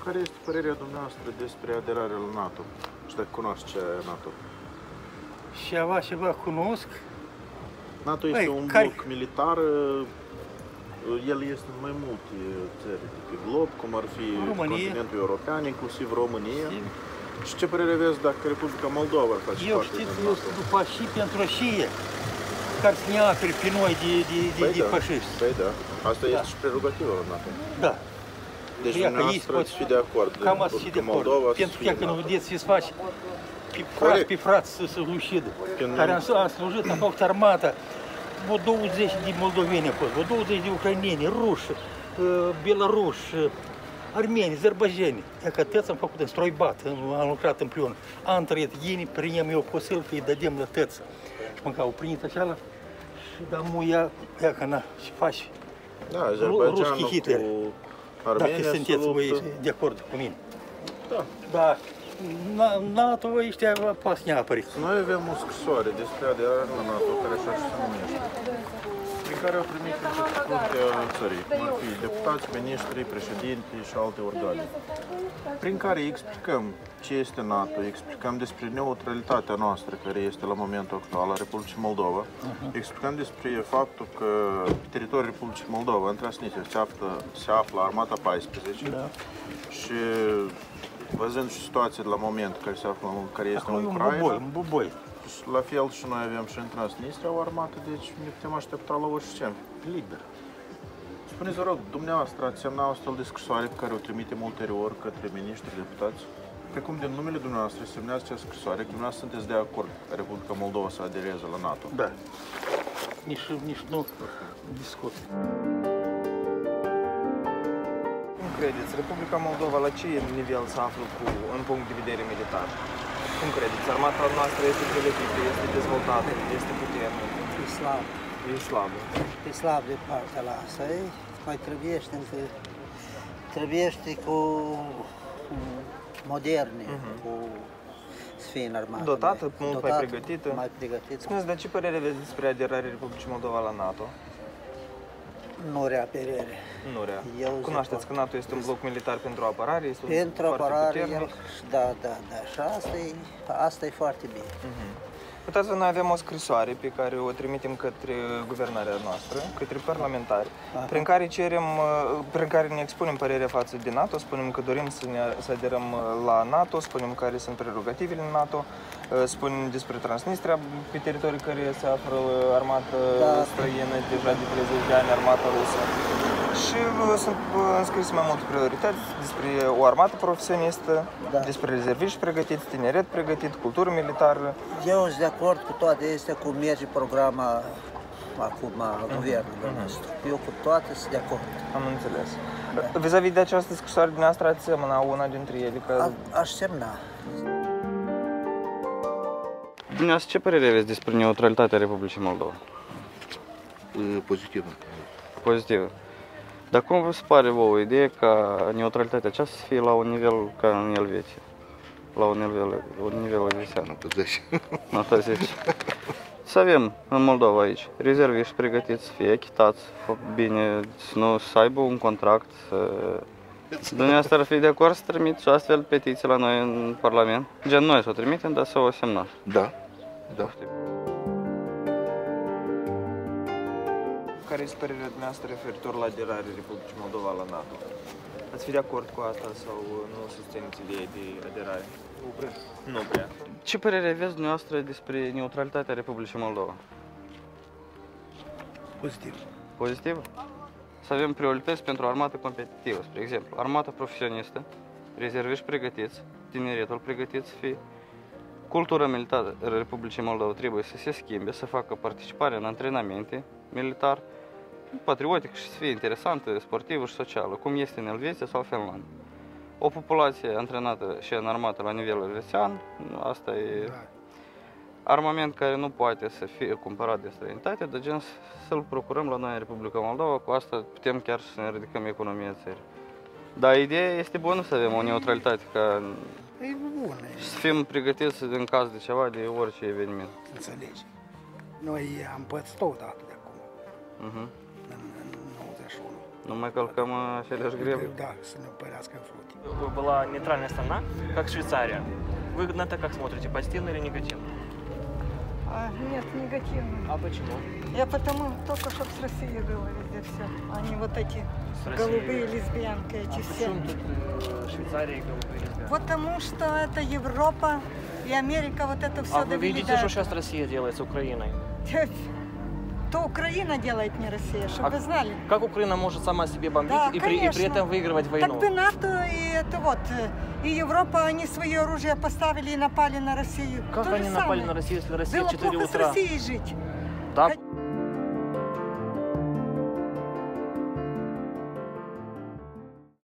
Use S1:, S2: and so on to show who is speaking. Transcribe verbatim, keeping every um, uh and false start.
S1: care este părerea dumneavoastră despre aderarea la NATO? Și dacă cunoaște ce e NATO?
S2: Ceva, ceva cunosc.
S1: NATO este
S2: Băi,
S1: un
S2: care...
S1: bloc militar, el este în mai multe țări de pe glob, cum ar fi
S2: România.
S1: continentul european, inclusiv România. Sim. Și ce părere aveți dacă Republica Moldova ar face
S2: eu
S1: parte
S2: știți,
S1: din
S2: eu
S1: NATO?
S2: sunt după și pentru Roșie, care să ne apere pe noi de, de, de,
S1: Păi
S2: de
S1: da,
S2: fașiști.
S1: Păi da, asta
S2: Da.
S1: este și prerogativa la NATO.
S2: Da.
S1: Deci
S2: Ia că ei
S1: dumneavoastră
S2: pot-
S1: ați fi de acord
S2: Cam ați fi
S1: cu
S2: de acord.
S1: Moldova să
S2: Pentru
S1: fie
S2: că, că nu
S1: NATO.
S2: vedeți ce se face pe frați,
S1: Corect.
S2: pe frați să se ucidă.
S1: Când
S2: Care
S1: nu-
S2: am, am slujit, am făcut armata, vreo douăzeci de moldoveni au fost, vreo douăzeci de ucraineni, ruși, uh, belaruși, uh, armeni, azerbaijeni. E că tăți am făcut în stroibat, am lucrat împreună. Am trăit, ei prinem eu posel că îi dădem la tăți. Și mânca, au primit așa și da muia, ia că na, și faci.
S1: Da,
S2: Ruski
S1: Azerbaidjanul
S2: Hitler.
S1: cu Armenia
S2: Dacă sunteți
S1: se
S2: voi
S1: luptă.
S2: de acord cu mine.
S1: Da.
S2: Da, Na- NATO ăștia poate să ne apăre.
S1: Noi avem o scrisoare despre aderarea la NATO, care așa și se numește, prin care o trimitem către fruntea țării, cum ar fi deputați, miniștri, președinti și alte organe, prin care explicăm ce este NATO, explicăm despre neutralitatea noastră, care este la momentul actual a Republicii Moldova, uh-huh. explicăm despre faptul că pe teritoriul Republicii Moldova, în Transnistria, se află, se află Armata paisprezece
S2: Da.
S1: și văzând și situația de la moment care se află, care este
S2: Acolo
S1: în
S2: e un
S1: Ucraina,
S2: buboi, un buboi.
S1: și la fel și noi avem și în Transnistria o armată, deci ne putem aștepta la orice.
S2: Liber.
S1: Spuneți, vă rog, dumneavoastră ați semnat o astfel de scrisoare pe care o trimitem ulterior către miniștri, deputați? Precum din numele dumneavoastră semnează această scrisoare că dumneavoastră sunteți de acord ca Republica Moldova să adereze la NATO.
S2: Da. Nici, nici nu discut.
S3: Cum credeți, Republica Moldova la ce nivel se află cu, în punct de vedere militar? Cum credeți? Armata noastră este pregătită, este dezvoltată, este puternică?
S4: E slab.
S3: E slabă.
S4: E slab de partea la asta. E, mai trebuiește încă, trebuiește cu mm, moderne,
S3: Mhm.
S4: cu să fie în armată.
S3: Dotată,
S4: mai-
S3: mult mai pregătită.
S4: Mai pregătită.
S3: Spuneți, dar ce părere aveți despre aderarea Republicii Moldova la NATO?
S4: Nu rea perere.
S3: Nu rea.
S4: Eu
S3: Cunoașteți
S4: zic
S3: că NATO este un bloc militar pentru apărare, este un
S4: Pentru
S3: foarte
S4: apărare, el,
S3: puternic.
S4: da, da, da. Și asta e, asta e foarte bine.
S3: Mhm. Uitați-vă, noi avem o scrisoare pe care o trimitem către guvernarea noastră, către parlamentari,
S4: Aha.
S3: prin care cerem, prin care ne expunem părerea față de NATO, spunem că dorim să, ne, să aderăm la NATO, spunem care sunt prerogativele NATO, spunem despre Transnistria, pe teritoriul care se află armată
S4: Da.
S3: străină, deja de treizeci de ani, armata rusă. Și sunt înscrise mai multe priorități despre o armată profesionistă,
S4: Da.
S3: despre rezerviști pregătiți, tineret pregătit, cultură militară.
S4: Eu sunt de acord cu toate astea, cum merge programa acum a guvernului nostru. Eu cu toate sunt de acord.
S3: Am înțeles. Vis-a-vis de această scrisoare dumneavoastră, ați semna una dintre ele? Că...
S4: A, aș semna.
S5: Dumneavoastră, ce părere aveți despre neutralitatea Republicii Moldova?
S6: Pozitivă.
S5: Pozitivă. Dar cum vă se pare vouă ideea ca neutralitatea aceasta să fie la un nivel ca în Elveția? La un nivel, un nivel elvețian?
S6: Notă zece.
S5: Notă zece. Să avem în Moldova aici rezerviști pregătiți să fie echitați, bine, să nu să aibă un contract, să... Dumneavoastră ar fi de acord să trimiteți o astfel petiție la noi în Parlament? Gen noi să o trimitem, dar să o semnați.
S6: Da. Da.
S3: Care este părerea dumneavoastră referitor la aderarea Republicii Moldova la NATO? Ați fi de acord cu asta sau nu susțineți ideea de aderare? Nu prea. Nu prea.
S5: Ce părere aveți dumneavoastră despre neutralitatea Republicii Moldova?
S6: Pozitiv.
S5: Pozitiv? Să avem priorități pentru o armată competitivă, spre exemplu, armată profesionistă, rezerviști pregătiți, tineretul pregătit să fie. Cultura militară a Republicii Moldova trebuie să se schimbe, să facă participare în antrenamente militar, patriotic și să fie interesantă, sportivă și socială, cum este în Elveția sau Finlanda. O populație antrenată și înarmată la nivel elvețian, asta e armament care nu poate să fie cumpărat de străinătate, dar gen să-l procurăm la noi în Republica Moldova, cu asta putem chiar să ne ridicăm economia țării. Dar ideea este bună să avem o neutralitate, ca
S4: E bună.
S5: să fim pregătiți în caz de ceva, de orice eveniment.
S7: Înțelegi? Noi am pățit odată de acum,
S5: Uh-huh.
S7: în, în nouăzeci și unu.
S5: Nu mai călcăm aceleași greve?
S6: Да, să ne împărească în frunte.
S7: Была нейтральная страна, как Швейцария. Вы на это как смотрите, позитивно или негативно?
S8: А, нет, негативно.
S7: А почему?
S8: Я потому только чтоб с Россией было везде все, а не вот эти
S7: С Россией.
S8: голубые лесбиянки, эти
S7: А
S8: все.
S7: почему тут э, Швейцария и голубые лесбиянки?
S8: Потому что это Европа и Америка вот это все
S7: А вы
S8: довели
S7: видите,
S8: до
S7: что
S8: этого.
S7: сейчас Россия делает с Украиной?
S8: То Украина делает, не Россия, чтобы
S7: А
S8: вы знали.
S7: Как Украина может сама себе бомбить
S8: Да,
S7: и, при, и при
S8: конечно.
S7: этом выигрывать войну?
S8: Так бы НАТО и это вот, э, и Европа, они свое оружие поставили и напали на Россию.
S7: Как
S8: То же
S7: они напали
S8: самое.
S7: на Россию, если Россия
S8: Было
S7: в четыре
S8: плохо с
S7: утра?
S8: Россией жить.
S7: Да,